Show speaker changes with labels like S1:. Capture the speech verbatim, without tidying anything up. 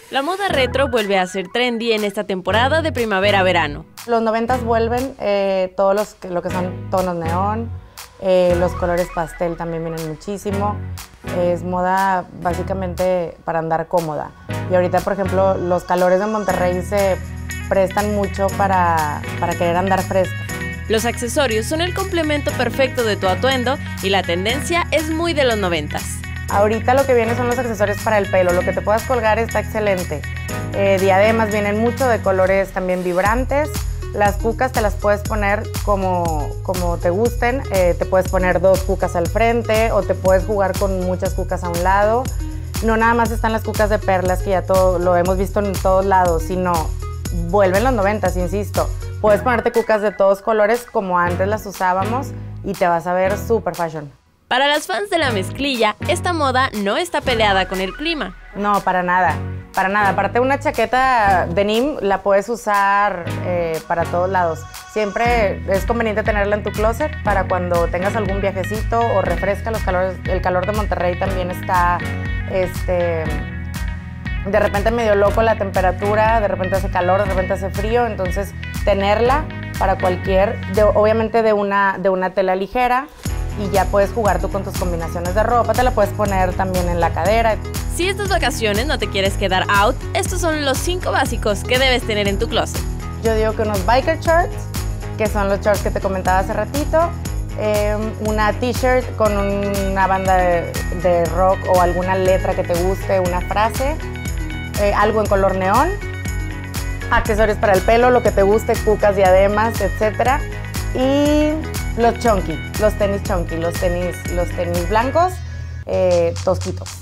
S1: La moda retro vuelve a ser trendy en esta temporada de primavera-verano.
S2: Los noventas vuelven, eh, todos los, lo que son tonos neón, eh, los colores pastel también vienen muchísimo. Es moda básicamente para andar cómoda. Y ahorita, por ejemplo, los calores de Monterrey se prestan mucho para, para querer andar fresco.
S1: Los accesorios son el complemento perfecto de tu atuendo y la tendencia es muy de los noventas.
S2: Ahorita lo que viene son los accesorios para el pelo, lo que te puedas colgar está excelente. Eh, diademas vienen mucho de colores también vibrantes. Las cucas te las puedes poner como, como te gusten, eh, te puedes poner dos cucas al frente o te puedes jugar con muchas cucas a un lado. No nada más están las cucas de perlas, que ya todo, lo hemos visto en todos lados, sino vuelven los noventas, insisto. Puedes ponerte cucas de todos colores como antes las usábamos y te vas a ver super fashion.
S1: Para las fans de la mezclilla, esta moda no está peleada con el clima.
S2: No, para nada, para nada. Aparte, una chaqueta denim la puedes usar eh, para todos lados. Siempre es conveniente tenerla en tu closet para cuando tengas algún viajecito o refresca los calores. El calor de Monterrey también está, este, de repente medio loco la temperatura, de repente hace calor, de repente hace frío, entonces tenerla para cualquier, de, obviamente de una, de una tela ligera. Y ya puedes jugar tú con tus combinaciones de ropa, te la puedes poner también en la cadera.
S1: Si estas vacaciones no te quieres quedar out, estos son los cinco básicos que debes tener en tu closet.
S2: Yo digo que unos biker shorts, que son los shorts que te comentaba hace ratito, eh, una t-shirt con una banda de, de rock o alguna letra que te guste, una frase, eh, algo en color neón, accesorios para el pelo, lo que te guste, cucas, diademas, etcétera. Y los chunky, los tenis chunky, los tenis, los tenis blancos, eh, tosquitos.